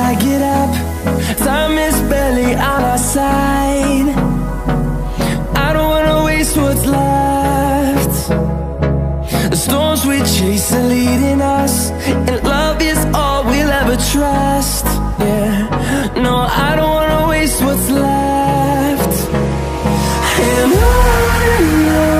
I get up, time is barely on our side. I don't wanna waste what's left. The storms we chase are leading us, and love is all we'll ever trust. Yeah, no, I don't wanna waste what's left. And on